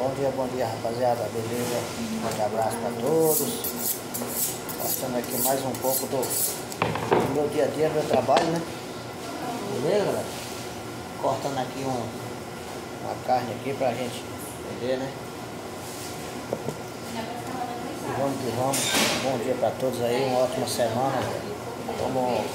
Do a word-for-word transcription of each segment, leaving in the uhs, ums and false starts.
Bom dia, bom dia, rapaziada, beleza? Um grande abraço para todos. Mostrando aqui mais um pouco do, do meu dia a dia, do meu trabalho, né? Beleza, galera? Cortando aqui um, uma carne aqui pra gente vender, né? E vamos que vamos. Bom dia para todos aí, uma ótima semana. Vamos...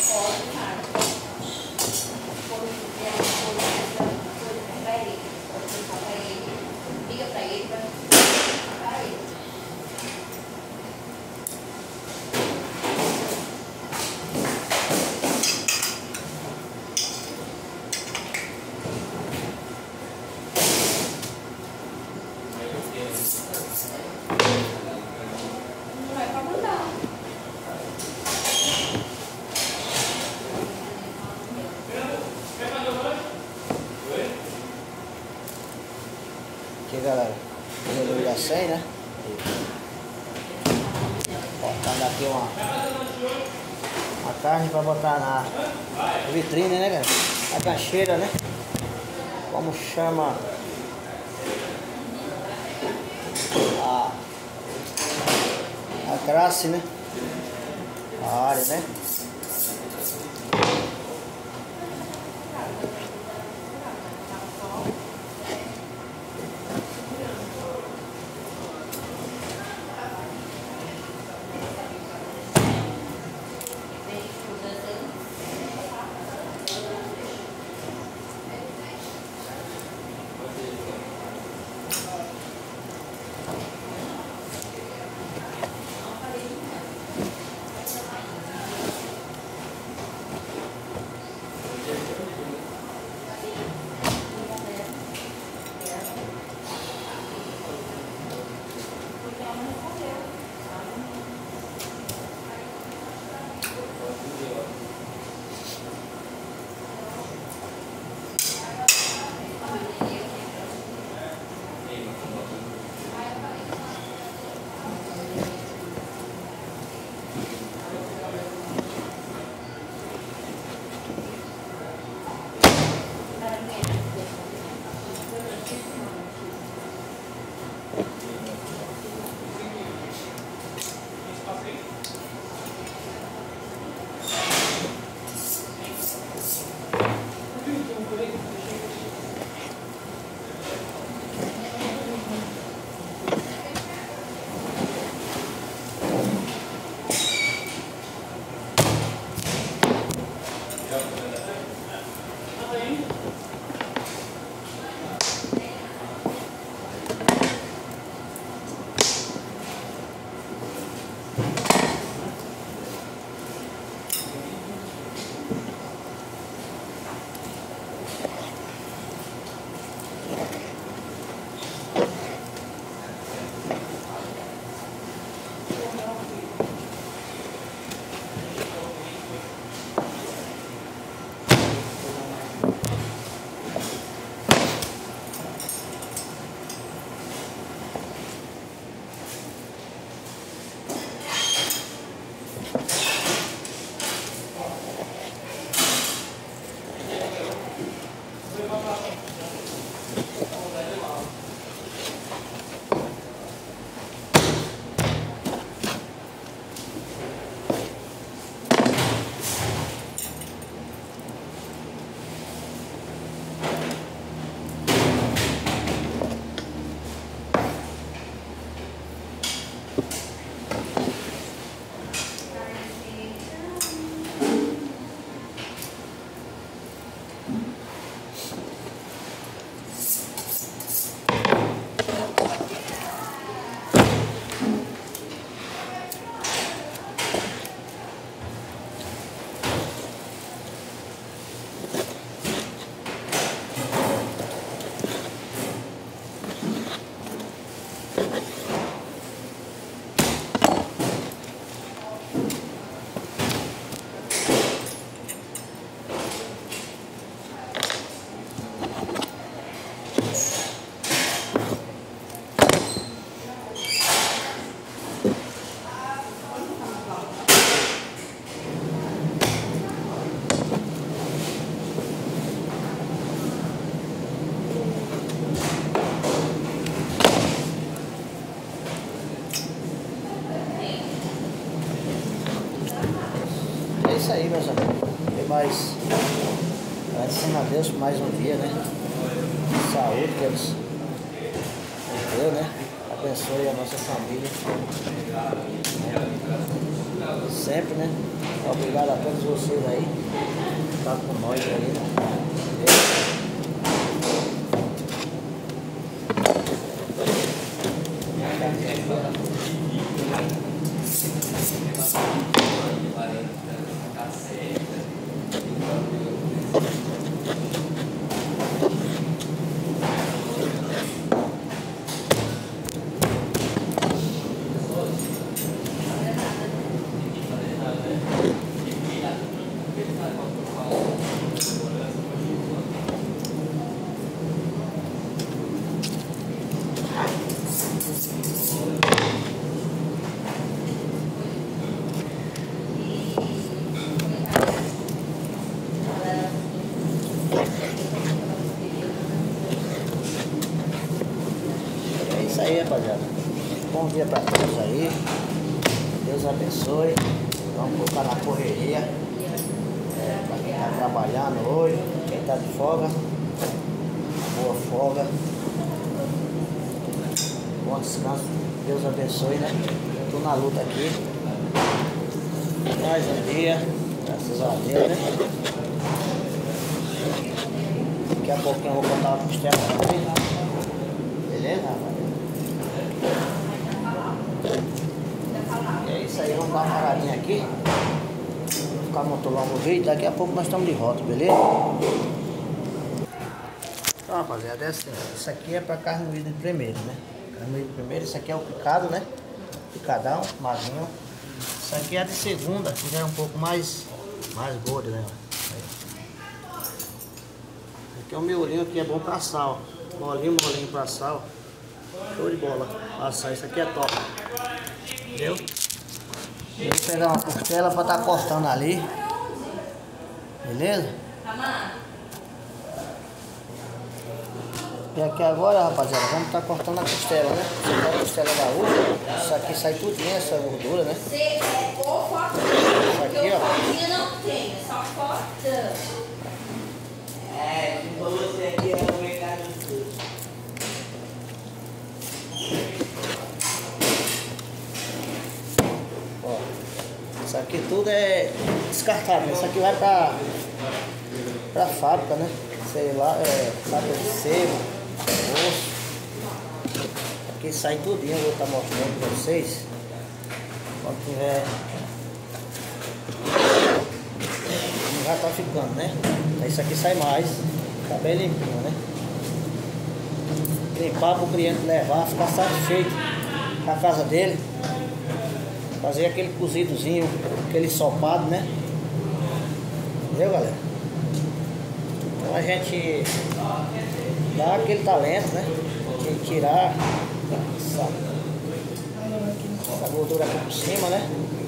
Aqui, galera, resolvi a cem, né? Cortando aqui uma, uma carne para botar na vitrine, né, galera? A cancheira, né? Como chama a, a classe, né? A área, né? nós agradecendo a Deus por mais um dia, né? Saúde que eles nos deu, né? Abençoe a nossa família. Né? Sempre, né? Obrigado a todos vocês aí que estão com nós aí, né? É isso aí, rapaziada. Bom dia pra todos aí. Deus abençoe. Vamos colocar na correria. É, pra quem tá trabalhando hoje, quem tá de folga, boa folga. Bom descanso. Deus abençoe, né? Tô na luta aqui. Mais um dia. Graças a Deus, né? Daqui a pouquinho eu vou botar uma costela também. Beleza, rapaz? É isso aí, vamos dar uma paradinha aqui. Vou ficar montando o vídeo. Daqui a pouco nós estamos de volta, beleza? Então, rapaziada, é assim, isso aqui é para carne moída de primeiro, né? Carne moída de primeiro, isso aqui é o picado, né? Picadão, magrinho. Isso aqui é de segunda, que já é um pouco mais, mais gordo, né? Aqui é o miolinho que é bom pra sal. Molinho, molinho pra sal. Show de bola. Passar, isso aqui é top. Entendeu? Eu vou pegar uma costela pra estar tá cortando ali. Beleza? E aqui agora, rapaziada, vamos estar tá cortando a costela, né? Isso aqui é a costela gaúcha. Isso aqui sai tudinho, essa gordura, né? Isso aqui, ó. Não tem, é só corta. É, falou você aqui é o mercado do Ó, isso aqui tudo é descartado, né? Isso aqui vai pra, pra fábrica, né? Sei lá, é fábrica de sebo, osso. Aqui sai tudinho, eu vou estar mostrando pra vocês. Quando tiver. Já tá ficando, né? Isso aqui sai mais, tá bem limpinho, né? Limpar pro cliente levar, ficar satisfeito com a casa dele. Fazer aquele cozidozinho, aquele ensopado, né? Entendeu, galera? Então a gente dá aquele talento, né? De tirar essa, essa gordura aqui por cima, né?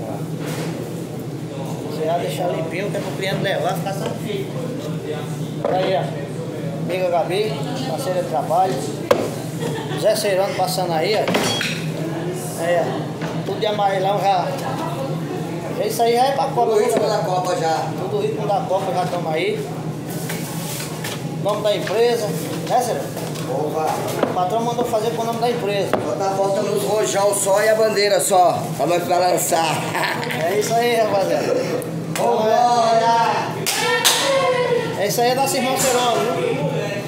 Você vai deixar limpinho, que é pro cliente levar, ficar satisfeito. Aí, ó. Amiga Gabi, parceira de trabalho. Zé Serrano passando aí, ó. Aí, ó. Tudo de amarelão já. Já isso aí já é pra Copa. Tudo ritmo da Copa já. Tudo ritmo da Copa já estamos aí. Nome da empresa, né, Serrano? Opa. O patrão mandou fazer com o nome da empresa. Botar a foto nos rojão só e a bandeira só, pra nós balançar. É isso aí, rapaziada. Vambora! É isso aí, é nosso irmão Serrano, viu?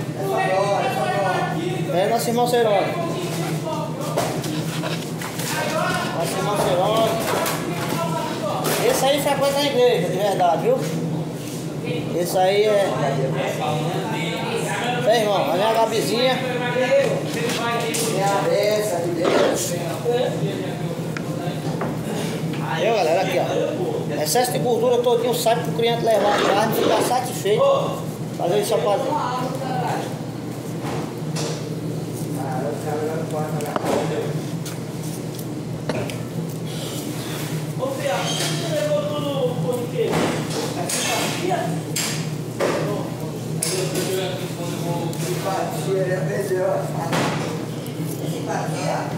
É nosso irmão Serrano. Nosso irmão Serrano. Esse aí frequenta a igreja, de verdade, viu? Esse aí é... É, irmão, ali é a Gabizinha. Minha beça de Deus. Aí, galera, aqui, ó. Excesso de gordura todinho sai pro cliente levar a carne e ficar satisfeito. Fazer isso pra fazer. Ô, Fia, você levou tudo o pão de queijo? Simpatia, ele aprendeu. Simpatia.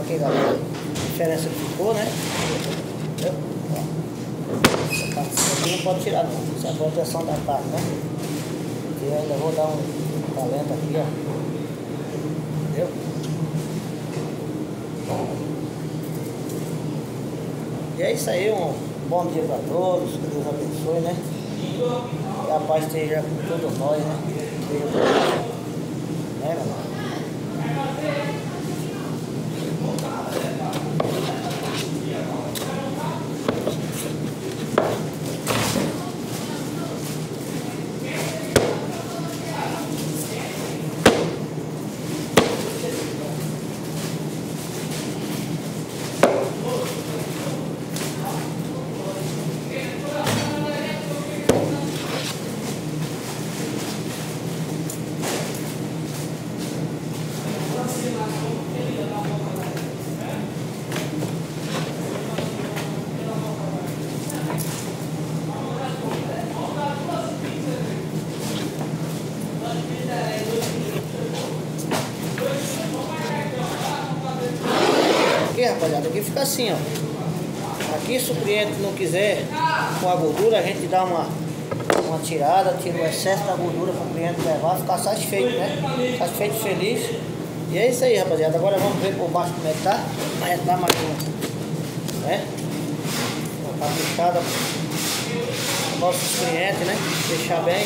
aqui, galera. A diferença que ficou, né? Entendeu? Ó. Essa parte aqui não pode tirar não. Isso é a proteção da carne, né? E eu ainda vou dar um talento aqui, ó. Entendeu? E é isso aí, um bom dia para todos, que Deus abençoe, né? Que a paz esteja com todos nós, né? Esteja com todos. Né, galera? Aqui, rapaziada, aqui fica assim, ó. Aqui, se o cliente não quiser com a gordura, a gente dá uma, uma tirada, tira o excesso da gordura para o cliente levar, ficar satisfeito, né? Satisfeito e feliz. E é isso aí, rapaziada. Agora vamos ver por baixo como é que tá. A gente dá mais um, né? Uma caprichada para nossos clientes, né? Deixar bem,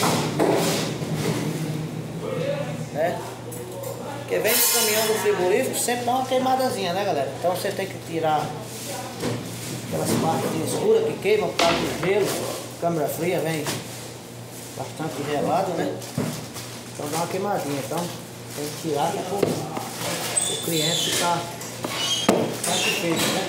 né? Porque vem do caminhão do frigorífico, sempre dá uma queimadazinha, né, galera? Então você tem que tirar aquelas partes escuras que queimam por causa do gelo. Câmara fria vem bastante gelado, né? Então dá uma queimadinha. Então tem que tirar para o cliente ficar satisfeito, né?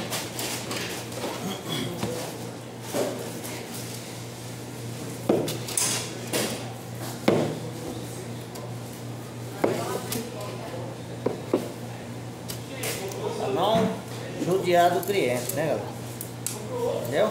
Não judiar do cliente, né, galera? Entendeu?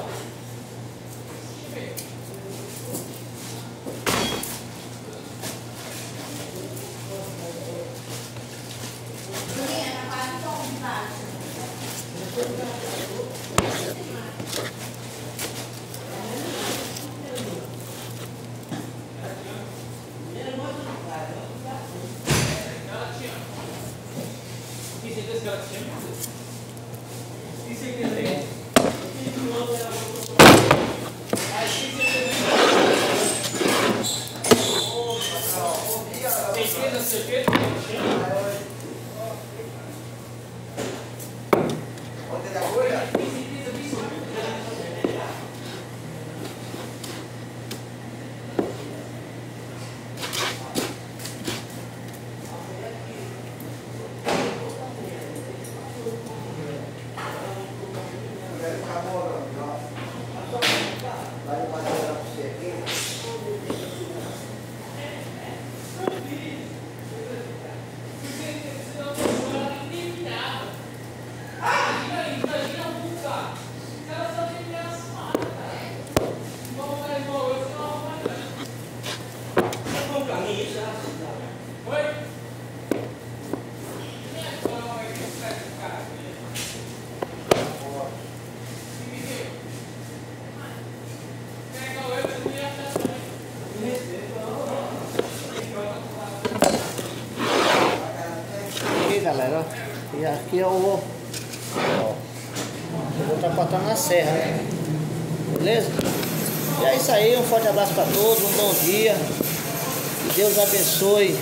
Galera, e aqui eu vou, ó, eu vou estar cortando na serra, né? Beleza? E é isso aí, um forte abraço para todos, um bom dia, que Deus abençoe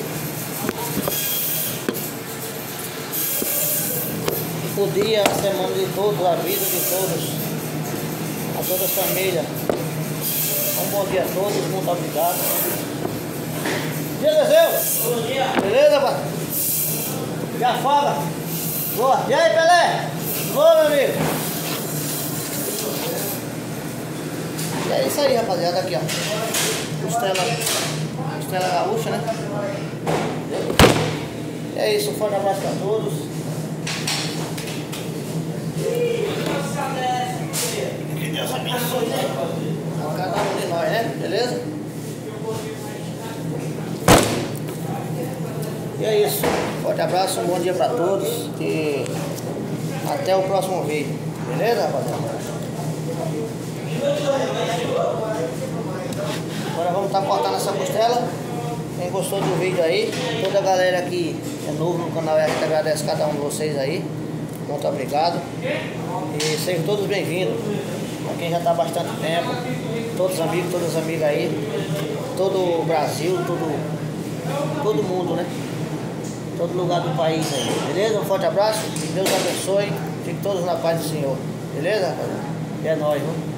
o dia, a semana de todos, a vida de todos, a toda a família. Um bom dia a todos, muito obrigado. Dia Deus! Bom dia! Beleza, pai? Já fala. Boa. E aí, Pelé? Boa, meu amigo. E é isso aí, rapaziada. Aqui, ó. Costela, costela gaúcha, né? E é isso. Um forte abraço pra todos. Que Deus abençoe, né? A cada um de nós, né? Beleza? E é isso. Forte abraço, um bom dia para todos. Que Até o próximo vídeo. Beleza, rapaziada? Agora vamos estar cortando essa costela. Quem gostou do vídeo aí, toda a galera que é novo no canal, a gente agradece cada um de vocês aí. Muito obrigado. E sejam todos bem-vindos. Para quem já está há bastante tempo, todos os amigos, todas as amigas aí, todo o Brasil, todo, todo mundo, né? Todo lugar do país aí. Beleza? Um forte abraço. Deus abençoe. Fiquem todos na paz do Senhor. Beleza? E é nóis, viu?